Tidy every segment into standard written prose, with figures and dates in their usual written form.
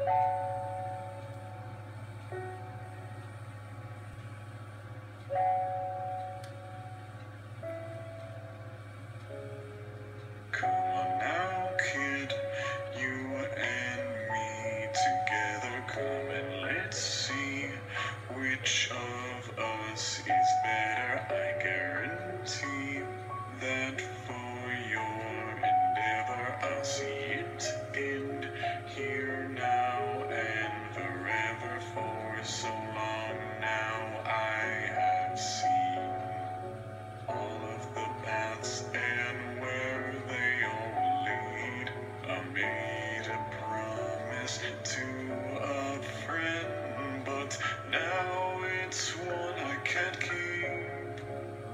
Come on now, kid, you and me together. Come and let's see which of us is better. I guarantee that for your endeavor I'll see it end here now and forever. For so long now I have seen all of the paths and where they all lead. I made a promise to a friend, but now it's one I can't keep.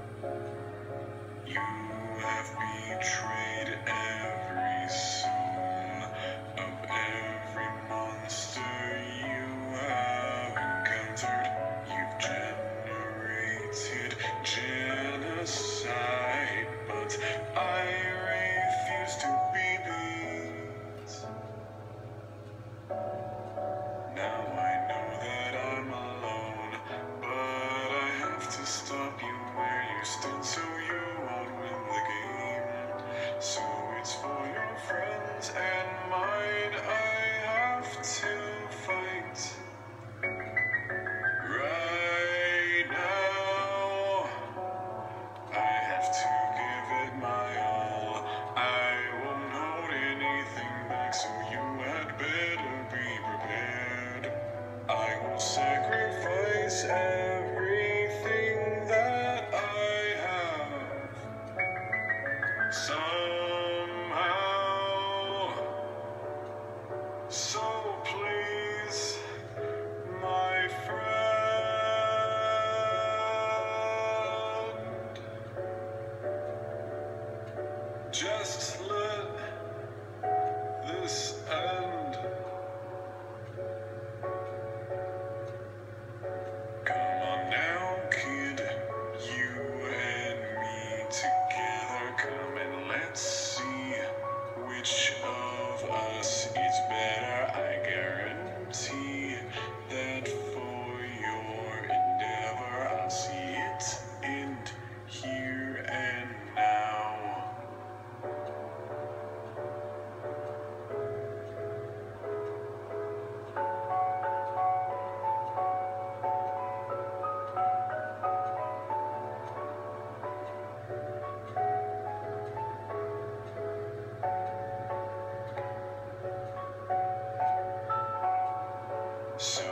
You have betrayed every soul of every monster you have encountered. You've generated genocide, but I refuse to be beat. Now I know that I'm alone, but I have to stop you where you stand so you won't win the game. So it's for your friends and mine I have to fight. Right now, I have to give it my all. I won't hold anything back, so you had better be prepared. I will sacrifice everything that I have. Somehow, so please, my friend, just let this end. Come on now, kid, you and me together. Come and let's see which of us is better. I guarantee that for your endeavor I'll see it end here and now. So